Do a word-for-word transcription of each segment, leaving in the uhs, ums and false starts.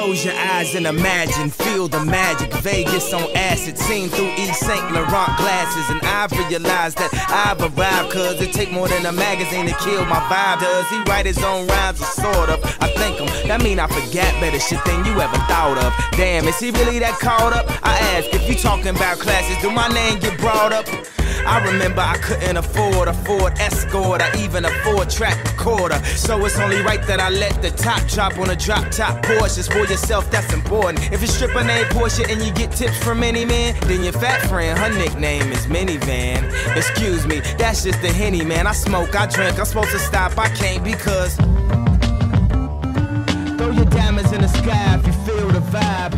Close your eyes and imagine, feel the magic. Vegas on acid, seen through Yves Saint Laurent glasses. And I've realized that I've arrived, cause it take more than a magazine to kill my vibe. Does he write his own rhymes or sort of? I think him, that mean I forget better shit than you ever thought of. Damn, is he really that caught up? I ask, if you talking about classes, do my name get brought up? I remember I couldn't afford a Ford Escort or even a four-track recorder. So it's only right that I let the top drop on a drop-top Porsche. For yourself, that's important. If your stripper named Porsche and you get tips from any man, then your fat friend, her nickname is Minivan. Excuse me, that's just the Henny, man. I smoke, I drink, I'm supposed to stop, I can't because throw your diamonds in the sky if you feel the vibe.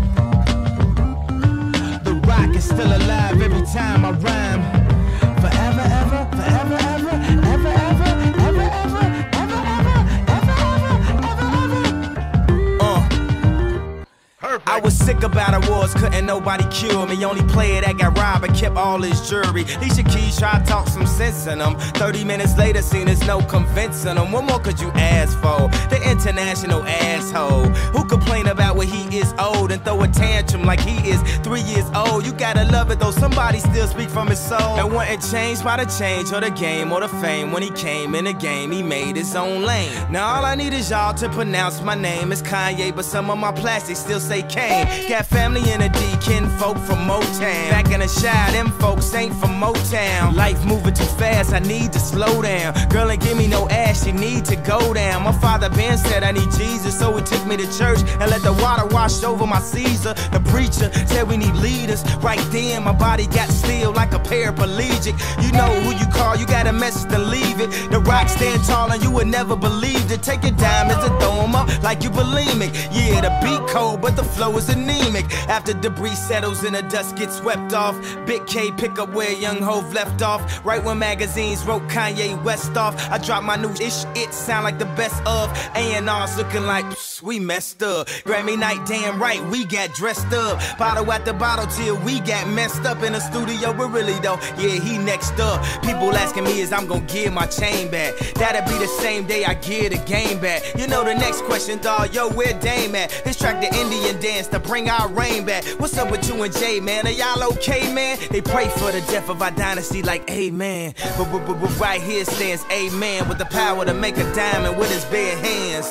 The rock is still alive every time I rhyme. Forever, ever, forever, ever, ever, ever, ever, ever, ever, ever, ever, ever, ever. Uh. Perfect. I was sick about awards, couldn't nobody cure me. Only player that got robbed and kept all his jewelry. Alicia Keys tried to talk some sense in them. Thirty minutes later, seen there's no convincing them. What more could you ask for? The international asshole who complain about when he is old and throw a tantrum like he is three years old. You gotta love it though, somebody still speak from his soul. And wasn't changed by the change or the game or the fame. When he came in the game, he made his own lane. Now all I need is y'all to pronounce my name. It's Kanye, but some of my plastics still say Kane. Got family in a D, kin folk from Motown. Back in the shy, them folks ain't from Motown. Life moving too fast, I need to slow down. Girl ain't give me no ass, she need to go down. My father Ben said I need Jesus, so he took me to church and let the water wash over my Caesar. The preacher said we need leaders. Right then, my body got still like a paraplegic. You know who you call, you got a message to leave it. The rock stand tall and you would never believe it. Take your diamonds and throw them up like you bulimic. Yeah, the beat cold, but the flow is anemic. After debris settles and the dust gets swept off, Big K pick up where Young Hov left off. Right when magazines wrote Kanye West off, I dropped my new ish, it sound like the best of. A and R's looking like, psh, we messed up. Grammy night, damn right, we got dressed up. Bottle at the bottle till we got messed up in the studio. We're really though, yeah, he next up. People asking me is I'm gonna give my chain back. That'll be the same day I give the game back. You know the next question, dawg, yo, where Dame at? This track the Indian dance to bring our rain back. What's up with you and Jay, man? Are y'all okay, man? They pray for the death of our dynasty like amen. But, but, but, but right here stands amen with the power to make a diamond with his bare hands.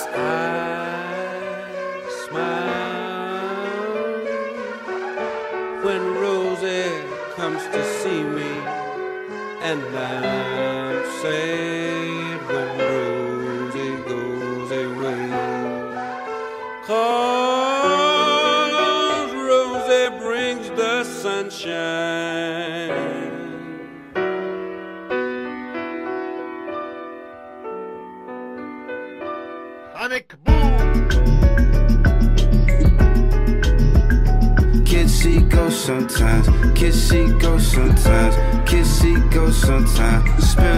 I smile when Rosie comes to see me, and I'm sad when Rosie goes away. Cause Rosie brings the sunshine. Sonic boom. Kissy go sometimes, kissy go sometimes, kissy go sometimes. Spend